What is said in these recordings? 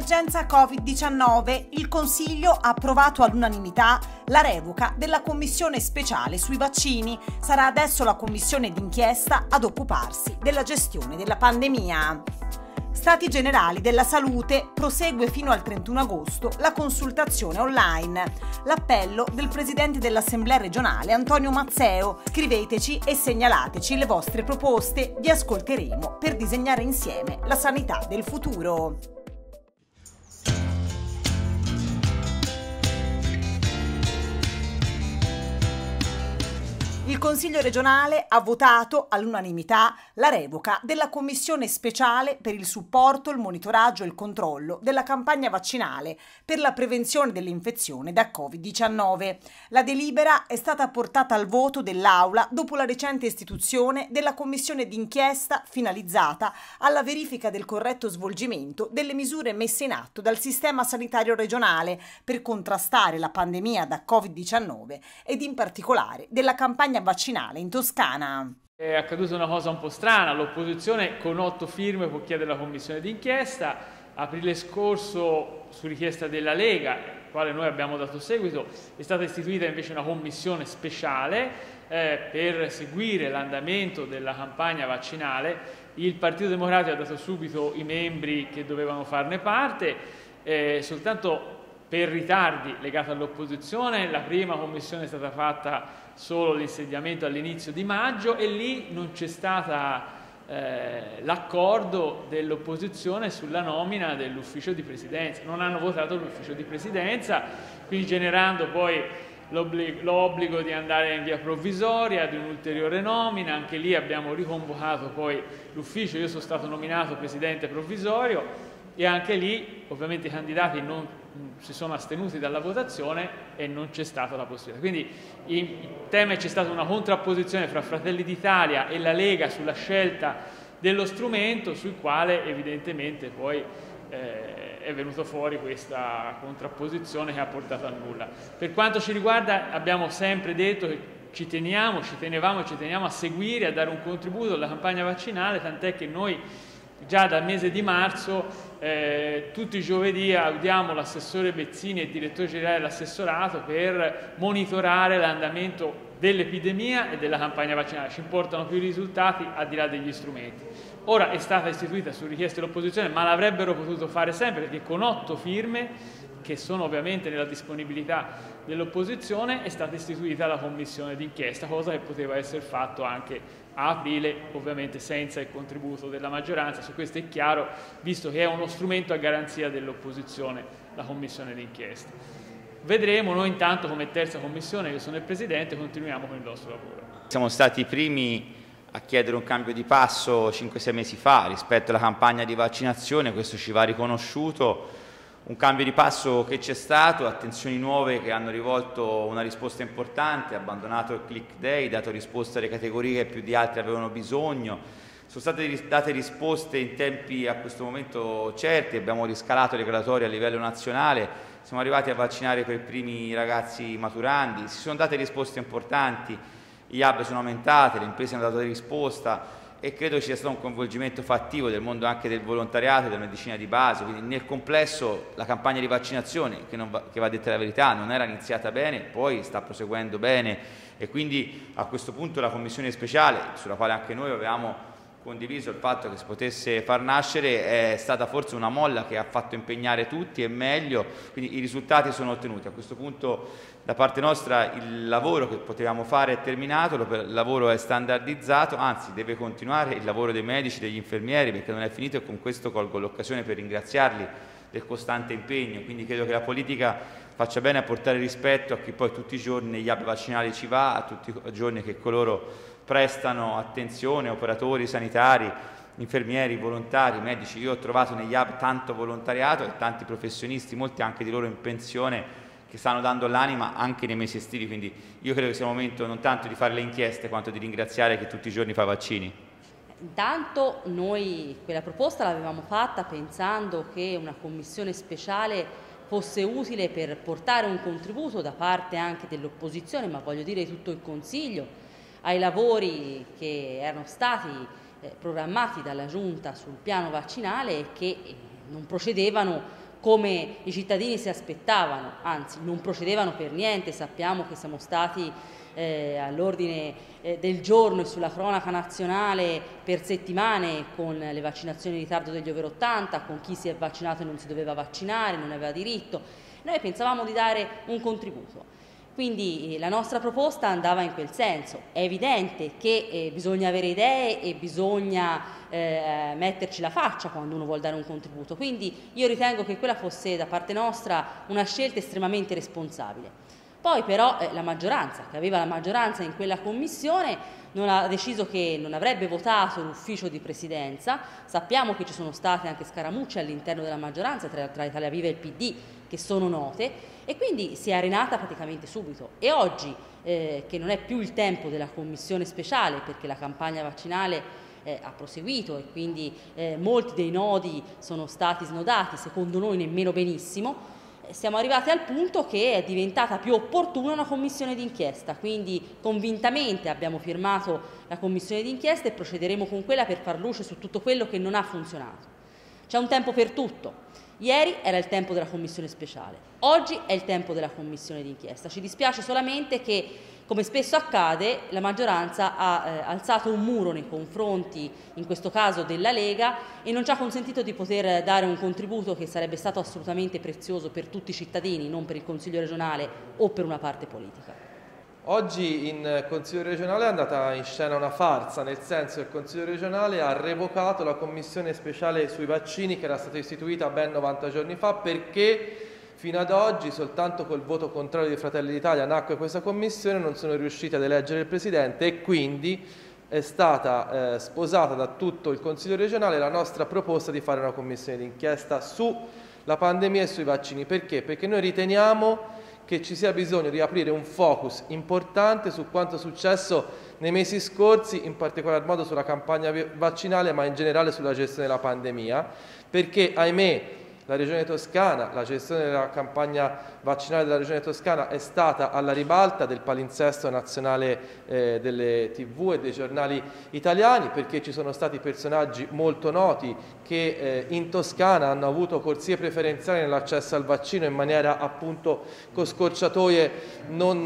Emergenza Covid-19. Il Consiglio ha approvato all'unanimità la revoca della Commissione speciale sui vaccini. Sarà adesso la Commissione d'inchiesta ad occuparsi della gestione della pandemia. Stati Generali della Salute, prosegue fino al 31 agosto la consultazione online. L'appello del Presidente dell'Assemblea regionale Antonio Mazzeo. Scriveteci e segnalateci le vostre proposte. Vi ascolteremo per disegnare insieme la sanità del futuro. Il Consiglio regionale ha votato all'unanimità la revoca della Commissione speciale per il supporto, il monitoraggio e il controllo della campagna vaccinale per la prevenzione dell'infezione da Covid-19. La delibera è stata portata al voto dell'Aula dopo la recente istituzione della Commissione d'inchiesta finalizzata alla verifica del corretto svolgimento delle misure messe in atto dal sistema sanitario regionale per contrastare la pandemia da Covid-19 ed in particolare della campagna vaccinale in Toscana. È accaduta una cosa un po' strana, l'opposizione con 8 firme può chiedere la commissione d'inchiesta. Aprile scorso, su richiesta della Lega, alla quale noi abbiamo dato seguito, è stata istituita invece una commissione speciale per seguire l'andamento della campagna vaccinale. Il Partito Democratico ha dato subito i membri che dovevano farne parte, soltanto per ritardi legati all'opposizione. La prima commissione è stata fatta solo l'insediamento all'inizio di maggio e lì non c'è stato l'accordo dell'opposizione sulla nomina dell'ufficio di presidenza. Non hanno votato l'ufficio di presidenza, quindi generando poi l'obbligo di andare in via provvisoria, di un'ulteriore nomina. Anche lì abbiamo riconvocato poi l'ufficio, io sono stato nominato presidente provvisorio e anche lì ovviamente i candidati non si sono astenuti dalla votazione e non c'è stata la possibilità. Quindi il tema è che c'è stata una contrapposizione fra Fratelli d'Italia e la Lega sulla scelta dello strumento, sul quale evidentemente poi è venuto fuori questa contrapposizione che ha portato a nulla. Per quanto ci riguarda abbiamo sempre detto che ci tenevamo a seguire, a dare un contributo alla campagna vaccinale, tant'è che noi già dal mese di marzo tutti i giovedì audiamo l'assessore Bezzini e il direttore generale dell'assessorato per monitorare l'andamento dell'epidemia e della campagna vaccinale. Ci importano più i risultati al di là degli strumenti. Ora è stata istituita su richiesta dell'opposizione, ma l'avrebbero potuto fare sempre, perché con 8 firme, che sono ovviamente nella disponibilità dell'opposizione, è stata istituita la commissione d'inchiesta, cosa che poteva essere fatto anche a aprile, ovviamente senza il contributo della maggioranza. Su questo è chiaro, visto che è uno strumento a garanzia dell'opposizione, la commissione d'inchiesta. Vedremo, noi intanto come terza commissione, io sono il presidente, continuiamo con il nostro lavoro. Siamo stati i primi a chiedere un cambio di passo 5-6 mesi fa rispetto alla campagna di vaccinazione, questo ci va riconosciuto. Un cambio di passo che c'è stato, attenzioni nuove che hanno rivolto una risposta importante, abbandonato il click day, dato risposta alle categorie che più di altre avevano bisogno. Sono state date risposte in tempi a questo momento certi, abbiamo riscalato le graduatorie a livello nazionale, siamo arrivati a vaccinare per primi i ragazzi maturandi, si sono date risposte importanti, gli hub sono aumentati, le imprese hanno dato risposta e credo ci sia stato un coinvolgimento fattivo del mondo anche del volontariato e della medicina di base. Quindi nel complesso la campagna di vaccinazione, che va detta la verità, non era iniziata bene, poi sta proseguendo bene e quindi a questo punto la commissione speciale, sulla quale anche noi avevamo condiviso il fatto che si potesse far nascere, è stata forse una molla che ha fatto impegnare tutti e meglio, quindi i risultati sono ottenuti. A questo punto da parte nostra il lavoro che potevamo fare è terminato, il lavoro è standardizzato, anzi deve continuare il lavoro dei medici, degli infermieri, perché non è finito e con questo colgo l'occasione per ringraziarli del costante impegno. Quindi credo che la politica faccia bene a portare rispetto a chi poi tutti i giorni negli hub vaccinali ci va, a tutti i giorni che coloro prestano attenzione, operatori sanitari, infermieri, volontari, medici. Io ho trovato negli hub tanto volontariato e tanti professionisti, molti anche di loro in pensione, che stanno dando l'anima anche nei mesi estivi, quindi io credo che sia il momento non tanto di fare le inchieste quanto di ringraziare chi tutti i giorni fa vaccini. Intanto noi quella proposta l'avevamo fatta pensando che una commissione speciale fosse utile per portare un contributo da parte anche dell'opposizione, ma voglio dire di tutto il Consiglio, ai lavori che erano stati programmati dalla Giunta sul piano vaccinale e che non procedevano come i cittadini si aspettavano, anzi non procedevano per niente. Sappiamo che siamo stati all'ordine del giorno e sulla cronaca nazionale per settimane con le vaccinazioni in ritardo degli over 80, con chi si è vaccinato e non si doveva vaccinare, non aveva diritto. Noi pensavamo di dare un contributo, quindi la nostra proposta andava in quel senso. È evidente che bisogna avere idee e bisogna metterci la faccia quando uno vuole dare un contributo, quindi io ritengo che quella fosse da parte nostra una scelta estremamente responsabile. Poi però la maggioranza, che aveva la maggioranza in quella commissione, non ha deciso che non avrebbe votato l'ufficio di presidenza. Sappiamo che ci sono state anche scaramucce all'interno della maggioranza tra Italia Viva e il PD, che sono note, e quindi si è arenata praticamente subito. E oggi, che non è più il tempo della commissione speciale, perché la campagna vaccinale ha proseguito e quindi molti dei nodi sono stati snodati, secondo noi nemmeno benissimo, siamo arrivati al punto che è diventata più opportuna una commissione d'inchiesta, quindi convintamente abbiamo firmato la commissione d'inchiesta e procederemo con quella per far luce su tutto quello che non ha funzionato. C'è un tempo per tutto. Ieri era il tempo della commissione speciale, oggi è il tempo della commissione d'inchiesta. Ci dispiace solamente che, come spesso accade, la maggioranza ha alzato un muro nei confronti, in questo caso della Lega, e non ci ha consentito di poter dare un contributo che sarebbe stato assolutamente prezioso per tutti i cittadini, non per il Consiglio regionale o per una parte politica. Oggi in Consiglio regionale è andata in scena una farsa, nel senso che il Consiglio regionale ha revocato la commissione speciale sui vaccini che era stata istituita ben 90 giorni fa, perché fino ad oggi soltanto col voto contrario di Fratelli d'Italia nacque questa commissione, non sono riusciti ad eleggere il Presidente e quindi è stata sposata da tutto il Consiglio regionale la nostra proposta di fare una commissione d'inchiesta sulla pandemia e sui vaccini. Perché? Perché noi riteniamo che ci sia bisogno di aprire un focus importante su quanto è successo nei mesi scorsi, in particolar modo sulla campagna vaccinale, ma in generale sulla gestione della pandemia, perché ahimè la Regione Toscana, la gestione della campagna vaccinale della Regione Toscana è stata alla ribalta del palinsesto nazionale delle TV e dei giornali italiani, perché ci sono stati personaggi molto noti che in Toscana hanno avuto corsie preferenziali nell'accesso al vaccino in maniera appunto con scorciatoie non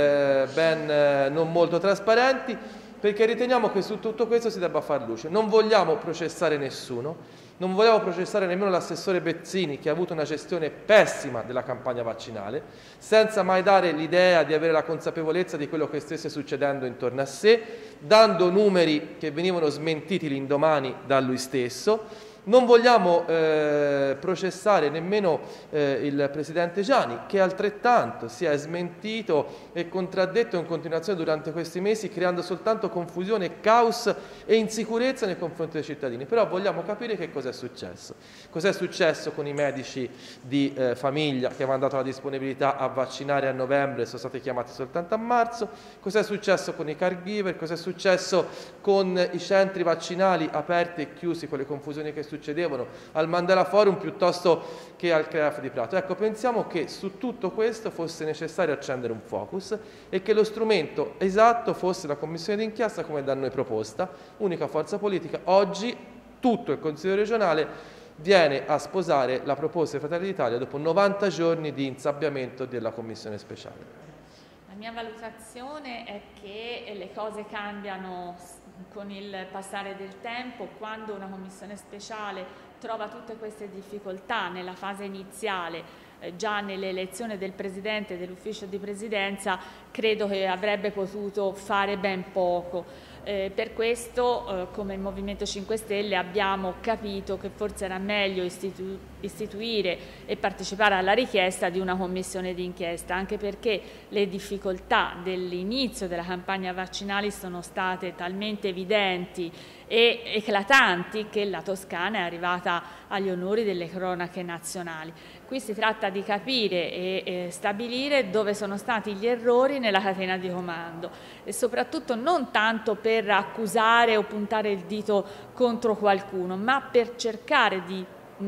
molto trasparenti, perché riteniamo che su tutto questo si debba far luce. Non vogliamo processare nessuno. Non vogliamo processare nemmeno l'assessore Bezzini, che ha avuto una gestione pessima della campagna vaccinale, senza mai dare l'idea di avere la consapevolezza di quello che stesse succedendo intorno a sé, dando numeri che venivano smentiti l'indomani da lui stesso. Non vogliamo processare nemmeno il Presidente Giani, che altrettanto si è smentito e contraddetto in continuazione durante questi mesi, creando soltanto confusione, caos e insicurezza nei confronti dei cittadini. Però vogliamo capire che cosa è successo. Cos'è successo con i medici di famiglia che avevano dato la disponibilità a vaccinare a novembre e sono stati chiamati soltanto a marzo? Cos'è successo con i caregiver? Cos'è successo con i centri vaccinali aperti e chiusi, con le confusioni che succedevano al Mandela Forum piuttosto che al CREAF di Prato? Ecco, pensiamo che su tutto questo fosse necessario accendere un focus e che lo strumento esatto fosse la commissione d'inchiesta come da noi proposta, unica forza politica. Oggi tutto il Consiglio regionale viene a sposare la proposta di Fratelli d'Italia dopo 90 giorni di insabbiamento della commissione speciale. La mia valutazione è che le cose cambiano con il passare del tempo. Quando una commissione speciale trova tutte queste difficoltà nella fase iniziale, già nell'elezione del Presidente e dell'ufficio di Presidenza, credo che avrebbe potuto fare ben poco. Per questo, come il Movimento 5 Stelle, abbiamo capito che forse era meglio istituire e partecipare alla richiesta di una commissione d'inchiesta, anche perché le difficoltà dell'inizio della campagna vaccinale sono state talmente evidenti e eclatanti che la Toscana è arrivata agli onori delle cronache nazionali. Qui si tratta di capire e stabilire dove sono stati gli errori nella catena di comando e soprattutto non tanto per accusare o puntare il dito contro qualcuno, ma per cercare di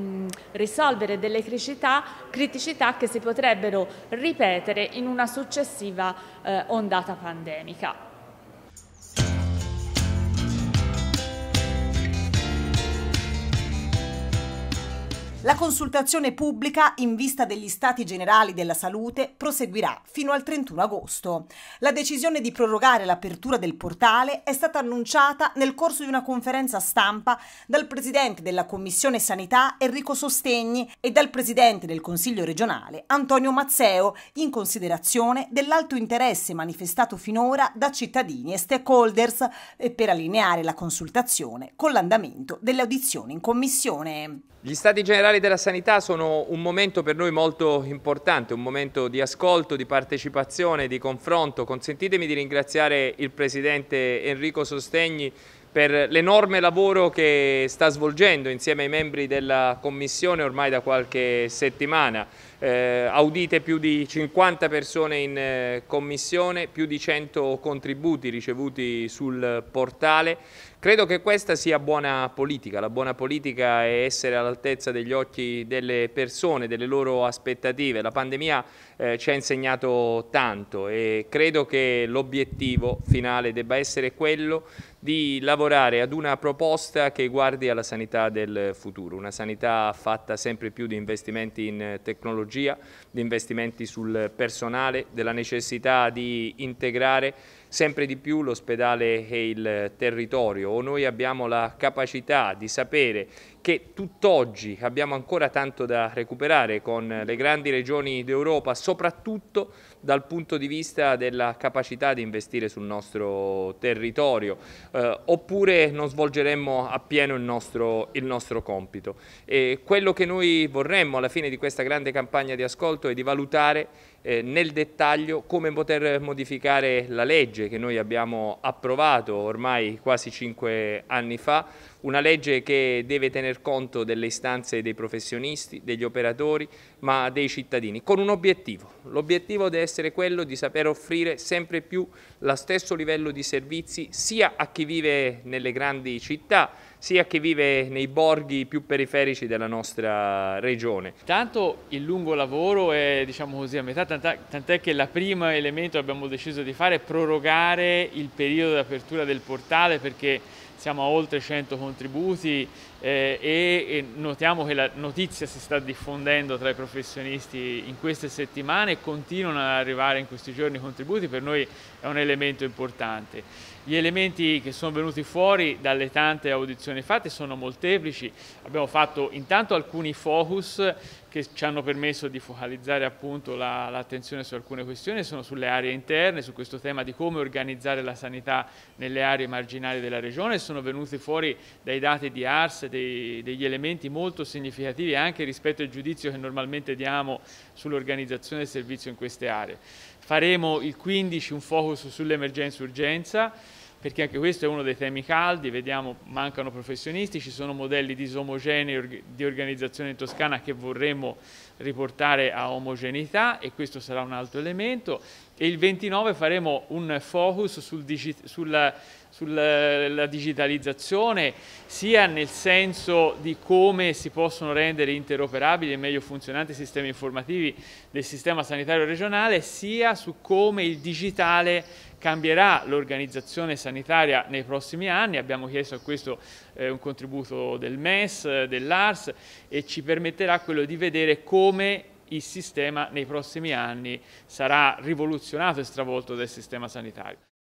risolvere delle criticità che si potrebbero ripetere in una successiva ondata pandemica. La consultazione pubblica in vista degli Stati Generali della Salute proseguirà fino al 31 agosto. La decisione di prorogare l'apertura del portale è stata annunciata nel corso di una conferenza stampa dal Presidente della Commissione Sanità Enrico Sostegni e dal Presidente del Consiglio regionale Antonio Mazzeo, in considerazione dell'alto interesse manifestato finora da cittadini e stakeholders per allineare la consultazione con l'andamento delle audizioni in Commissione. Gli Stati Generali della Sanità sono un momento per noi molto importante, un momento di ascolto, di partecipazione, di confronto. Consentitemi di ringraziare il Presidente Enrico Sostegni per l'enorme lavoro che sta svolgendo insieme ai membri della Commissione ormai da qualche settimana. Audite più di 50 persone in Commissione, più di 100 contributi ricevuti sul portale. Credo che questa sia buona politica. La buona politica è essere all'altezza degli occhi delle persone, delle loro aspettative. La pandemia ci ha insegnato tanto e credo che l'obiettivo finale debba essere quello di lavorare ad una proposta che guardi alla sanità del futuro, una sanità fatta sempre più di investimenti in tecnologia, di investimenti sul personale, della necessità di integrare sempre di più l'ospedale e il territorio. Noi abbiamo la capacità di sapere che tutt'oggi abbiamo ancora tanto da recuperare con le grandi regioni d'Europa, soprattutto dal punto di vista della capacità di investire sul nostro territorio, oppure non svolgeremmo appieno il nostro compito. E quello che noi vorremmo alla fine di questa grande campagna di ascolto è di valutare nel dettaglio come poter modificare la legge che noi abbiamo approvato ormai quasi 5 anni fa, una legge che deve tener conto delle istanze dei professionisti, degli operatori, ma dei cittadini, con un obiettivo. L'obiettivo deve essere quello di saper offrire sempre più lo stesso livello di servizi sia a chi vive nelle grandi città, sia a chi vive nei borghi più periferici della nostra regione. Tanto il lungo lavoro è, diciamo così, a metà, tant'è che il primo elemento che abbiamo deciso di fare è prorogare il periodo di apertura del portale, perché siamo a oltre 100 contributi e notiamo che la notizia si sta diffondendo tra i professionisti in queste settimane e continuano ad arrivare in questi giorni contributi. Per noi è un elemento importante. Gli elementi che sono venuti fuori dalle tante audizioni fatte sono molteplici. Abbiamo fatto intanto alcuni focus che ci hanno permesso di focalizzare appunto l'attenzione su alcune questioni, sono sulle aree interne, su questo tema di come organizzare la sanità nelle aree marginali della regione. Sono venuti fuori dai dati di ARS degli elementi molto significativi anche rispetto al giudizio che normalmente diamo sull'organizzazione del servizio in queste aree. Faremo il 15 un focus sull'emergenza-urgenza, perché anche questo è uno dei temi caldi. Vediamo, mancano professionisti, ci sono modelli disomogenei di organizzazione in Toscana che vorremmo riportare a omogeneità, e questo sarà un altro elemento. E il 29 faremo un focus sulla digitalizzazione, sia nel senso di come si possono rendere interoperabili e meglio funzionanti i sistemi informativi del sistema sanitario regionale, sia su come il digitale cambierà l'organizzazione sanitaria nei prossimi anni. Abbiamo chiesto a questo un contributo del MES, dell'ARS, e ci permetterà quello di vedere come il sistema nei prossimi anni sarà rivoluzionato e stravolto dal sistema sanitario.